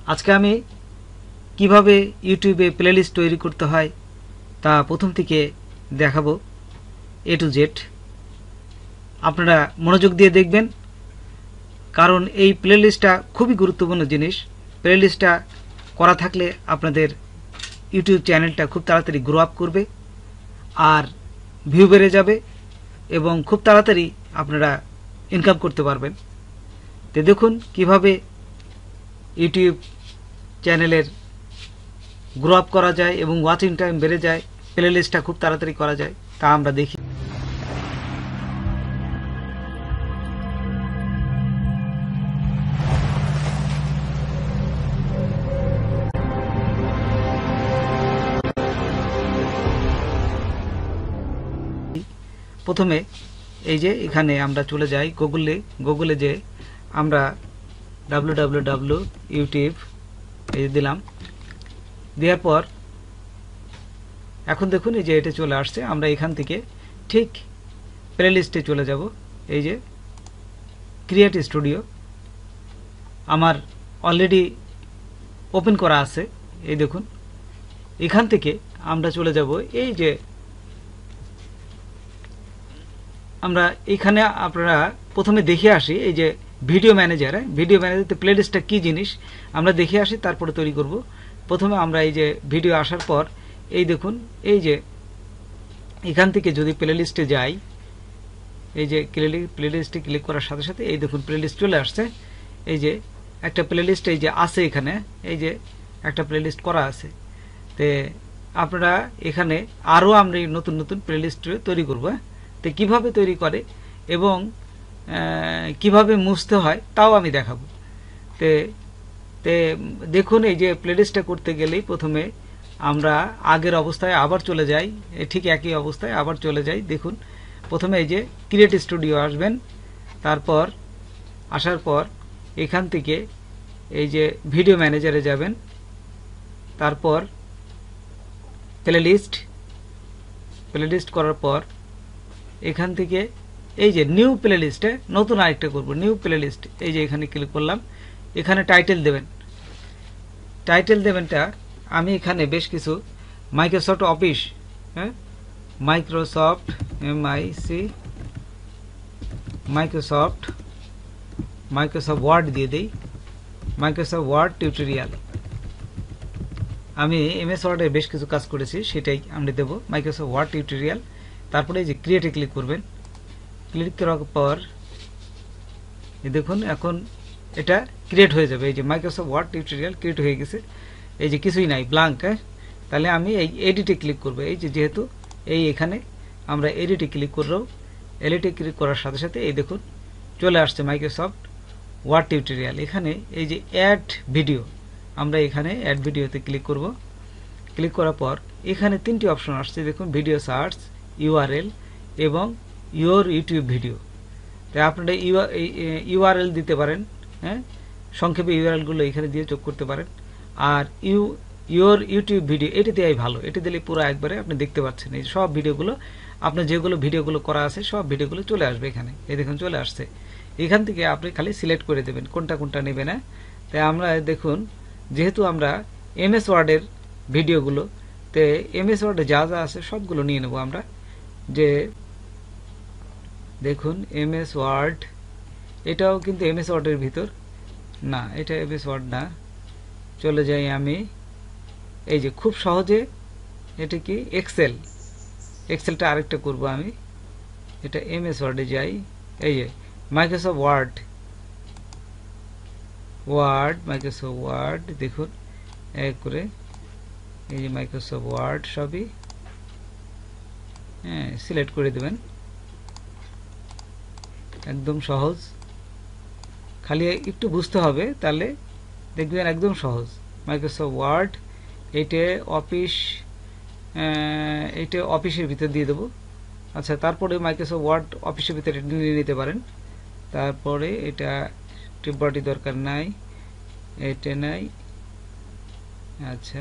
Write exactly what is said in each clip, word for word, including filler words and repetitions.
আজকে আমি কিভাবে ইউটিউবে প্লেলিস্ট তৈরি করতে হয় তা প্রথম থেকে দেখাবো এ টু জেড। আপনারা মনোযোগ দিয়ে দেখবেন, কারণ এই প্লেলিস্টটা খুবই গুরুত্বপূর্ণ জিনিস। প্লেলিস্টটা করা থাকলে আপনাদের ইউটিউব চ্যানেলটা খুব তাড়াতাড়ি গ্রো আপ করবে, আর ভিউ বেড়ে যাবে এবং খুব তাড়াতাড়ি আপনারা ইনকাম করতে পারবেন। তো দেখুন কিভাবে ইউটিউব চ্যানেলের গ্রো আপ করা যায় এবং ওয়াচিং টাইম বেড়ে যায়, প্লেলিস্টটা খুব তাড়াতাড়ি করা যায়, তা আমরা দেখি। প্রথমে এই যে এখানে আমরা চলে যাই গুগলে গুগলে যে আমরা W W W dot YouTube এই দিলাম, দেওয়ার পর এখন দেখুন এই যে এটা চলে আসছে। আমরা এখান থেকে ঠিক প্লেলিস্টে চলে যাব। এই যে ক্রিয়েট স্টুডিও আমার অলরেডি ওপেন করা আছে। এই দেখুন এখান থেকে আমরা চলে যাব এই যে আমরা এখানে আপনারা প্রথমে দেখে আসি এই যে ভিডিও ম্যানেজার। ভিডিও ম্যানেজারতে প্লেলিস্টটা কী জিনিস আমরা দেখে আসি, তারপরে তৈরি করব। প্রথমে আমরা এই যে ভিডিও আসার পর এই দেখুন এই যে এখান থেকে যদি প্লেলিস্টে যাই, এই যে প্লেলিস্টে ক্লিক করার সাথে সাথে এই দেখুন প্লেলিস্ট চলে আসছে। এই যে একটা প্লেলিস্ট এই যে আছে, এখানে এই যে একটা প্লেলিস্ট করা আছে। তো আপনারা এখানে আরও আমরা নতুন নতুন প্লেলিস্ট তৈরি করব। তো কীভাবে তৈরি করে এবং কিভাবে মুছতে হয় তাও আমি দেখাবো। তে তে দেখুন এই যে প্লেলিস্টটা করতে গেলেই প্রথমে আমরা আগের অবস্থায় আবার চলে যাই, ঠিক একই অবস্থায় আবার চলে যাই। দেখুন প্রথমে এই যে ক্রিয়েট স্টুডিও আসবেন, তারপর আসার পর এখান থেকে এই যে ভিডিও ম্যানেজারে যাবেন, তারপর প্লেলিস্ট প্লেলিস্ট করার পর এখান থেকে এই যে নিউ প্লেলিস্টে নতুন আরেকটা করব, নিউ প্লেলিস্ট। এই যে এখানে ক্লিক করলাম, এখানে টাইটেল দেবেন। টাইটেল দেবেনটা আমি এখানে বেশ কিছু মাইক্রোসফট অফিস, হ্যাঁ Microsoft M I C Microsoft Microsoft Word দিয়ে দিই, মাইক্রোসফট ওয়ার্ড টিউটোরিয়াল। আমি এম এস ওয়ার্ডে বেশ কিছু কাজ করেছি, সেটাই আমরা দেবো মাইক্রোসফট ওয়ার্ড টিউটোরিয়াল। তারপরে এই যে ক্রিয়েটে ক্লিক করবেন। ক্লিক করার পর দেখুন এখন এটা ক্রিয়েট হয়ে যাবে। এই যে মাইক্রোসফট ওয়ার্ড টিউটোরিয়াল ক্রিয়েট হয়ে গেছে। এই যে কিছুই নাই, ব্ল্যাঙ্ক। হ্যাঁ তাহলে আমি এই এডিটে ক্লিক করব। এই যে যেহেতু এই এখানে আমরা এডিটে ক্লিক করবো, এডিটে ক্লিক করার সাথে সাথে এই দেখুন চলে আসছে মাইক্রোসফট ওয়ার্ড টিউটোরিয়াল। এখানে এই যে অ্যাড ভিডিও, আমরা এখানে অ্যাড ভিডিওতে ক্লিক করব। ক্লিক করার পর এখানে তিনটি অপশন আসছে, দেখুন ভিডিও সার্চ, ইউআরএল এবং ইউর ইউটিউব ভিডিও। তাই আপনারা ইউআরএল দিতে পারেন, হ্যাঁ সংক্ষেপে ইউআরএলগুলো এখানে দিয়ে যোগ করতে পারেন। আর ইউ ইউর ইউটিউব ভিডিও এটা দেওয়াই ভালো, এটা দিলে পুরো একবারে আপনি দেখতে পাচ্ছেন এই সব ভিডিওগুলো, আপনার যেগুলো ভিডিওগুলো করা আছে সব ভিডিওগুলো চলে আসবে এখানে। এই দেখুন চলে আসছে। এখান থেকে আপনি খালি সিলেক্ট করে দেবেন কোনটা কোনটা নেবেন। হ্যাঁ তাই আমরা দেখুন যেহেতু আমরা এমএস ওয়ার্ডের ভিডিওগুলো, তে এমএস ওয়ার্ডে যা যা আছে সবগুলো নিয়ে নেব আমরা। যে দেখুন এমএস ওয়ার্ড, এটাও কিন্তু এমএস ওয়ার্ডের ভিতর না, এটা এমএস ওয়ার্ড না। চলে যাই আমি এই যে খুব সহজে, এটা কি এক্সেল, এক্সেলটা আরেকটা করব আমি। এটা এমএস ওয়ার্ডে যাই, এই যে Microsoft Word Word Microsoft Word দেখুন এক করে এই যে মাইক্রোসফট ওয়ার্ড সবই হ্যাঁ সিলেক্ট করে দেবেন। একদম সহজ, খালি একটু বুঝতে হবে, তাহলে দেখবেন একদম সহজ। মাইক্রোসফট ওয়ার্ড এইটা অফিস, এইটা অফিসের ভিতর দিয়ে দেবো। আচ্ছা তারপরে মাইক্রোসফট ওয়ার্ড অফিসের ভিতরে নিয়ে নিতে পারেন। তারপরে এটা টিপবডি দরকার নাই, এটা নাই। আচ্ছা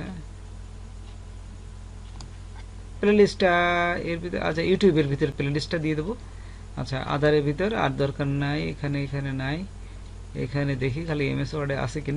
প্লেলিস্টটা এর ভিতরে, আচ্ছা ইউটিউবের ভিতরে প্লেলিস্টটা দিয়ে দেবো। আচ্ছা আদারের ভিতর আর দরকার নাই, এখানে এখানে নাই, এখানে দেখি খালি এমএস ওয়ার্ডে আছে কিনা।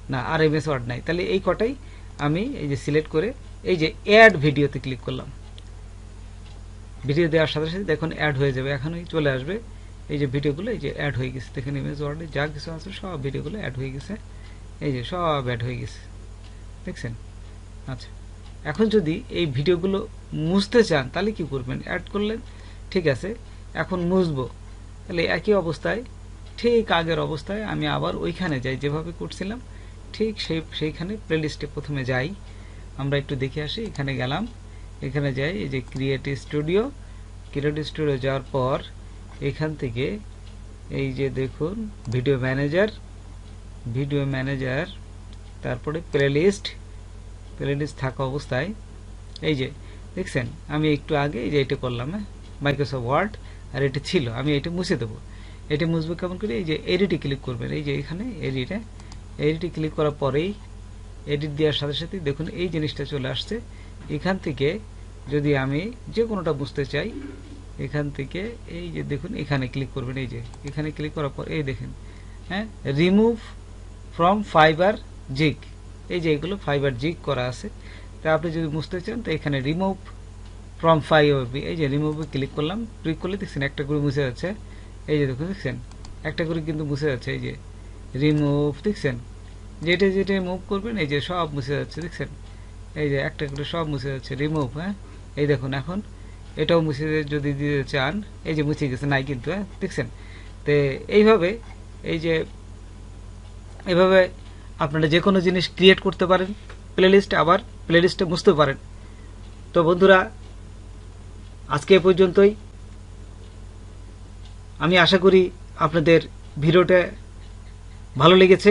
না আর এম এস ওয়ার্ড নাই, তাহলে এই কটাই আমি এই যে সিলেক্ট করে এই যে অ্যাড ভিডিওতে ক্লিক করলাম। ভিডিও দেওয়ার সাথে সাথে দেখুন অ্যাড হয়ে যাবে, এখনই চলে আসবে এই যে ভিডিওগুলো এই যে অ্যাড হয়ে গেছে। দেখেন ইমেজ ওয়ার্ডে যা কিছু আছে সব ভিডিওগুলো অ্যাড হয়ে গেছে, এই যে সব অ্যাড হয়ে গেছে, দেখছেন। আচ্ছা, এখন যদি এই ভিডিওগুলো মুছতে চান তাহলে কি করবেন? অ্যাড করলেন, ঠিক আছে, এখন মুছবো, তাহলে একই অবস্থায় ঠিক আগের অবস্থায় আমি আবার ওইখানে যাই, যেভাবে করছিলাম ঠিক সেই সেইখানে প্লেলিস্টে প্রথমে যাই। আমরা একটু দেখে আসি, এখানে গেলাম, এখানে যাই, এই যে ক্রিয়েট স্টুডিও, ক্রিয়েট স্টুডিও যাওয়ার পর এখান থেকে এই যে দেখুন ভিডিও ম্যানেজার, ভিডিও ম্যানেজার, তারপরে প্লেলিস্ট, প্লেলিস্ট থাকা অবস্থায় এই যে দেখছেন আমি একটু আগে এই যে এটা করলাম, হ্যাঁ মাইক্রোসফট ওয়ার্ড, আর এটা ছিল, আমি এটা মুছে দেবো। এটা মুছবো কেমন করে? এই যে এডিটে ক্লিক করবেন, এই যে এখানে এডিটে, এডিটে ক্লিক করার পরেই এডিট দেওয়ার সাথে সাথে দেখুন এই জিনিসটা চলে আসছে। এখান থেকে যদি আমি যে কোনোটা বুঝতে চাই, এখান থেকে এই যে দেখুন এখানে ক্লিক করবেন, এই যে এখানে ক্লিক করার পর এই দেখেন, হ্যাঁ রিমুভ ফ্রম ফাইবার জিগ, এই যে এগুলো ফাইবার জিগ করা আছে। তা আপনি যদি বুঝতে চান তো এখানে রিমুভ ফ্রম ফাইবার, এই যে রিমুভে ক্লিক করলাম, ক্লিক করলে দেখছেন একটা করে মুছে যাচ্ছে, এই যে দেখুন দেখছেন একটা করে কিন্তু মুছে যাচ্ছে, এই যে রিমুভ, দেখছেন যেটা যেটা মুভ করবেন এই যে সব মুছে যাচ্ছে, দেখছেন এই যে একটা করে সব মুছে যাচ্ছে, রিমুভ, হ্যাঁ এই দেখুন এখন এটাও মুছে যদি দিতে চান এই যে মুছে গেছে, নাই কিন্তু, হ্যাঁ দেখছেন। তো এইভাবে এই যে এইভাবে আপনারা যে কোনো জিনিস ক্রিয়েট করতে পারেন প্লেলিস্টে, আবার প্লেলিস্টে মুছতে পারেন। তো বন্ধুরা আজকে এ পর্যন্তই, আমি আশা করি আপনাদের ভিডিওটা ভালো লেগেছে,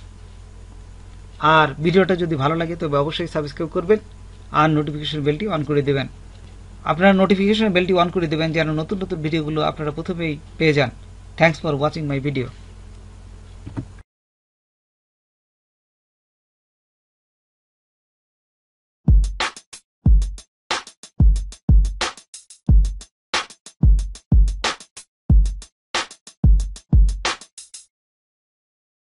আর ভিডিওটা যদি ভালো লাগে তবে অবশ্যই সাবস্ক্রাইব করবেন আর নোটিফিকেশন বেলটি অন করে দেবেন। আপনারা নোটিফিকেশন বেলটি অন করে দেবেন যেন নতুন নতুন ভিডিওগুলো আপনারা প্রথমেই পেয়ে যান। Thanks for watching my video.